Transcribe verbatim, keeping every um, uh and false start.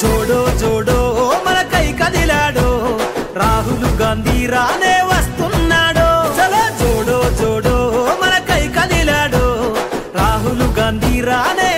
జోడో జోడో మన కై కదిలాడో రాహుల్ గాంధీ రానే వస్తున్నాడో చలో జోడో జోడో మన కై కదిలాడో రాహుల్ గాంధీ రానే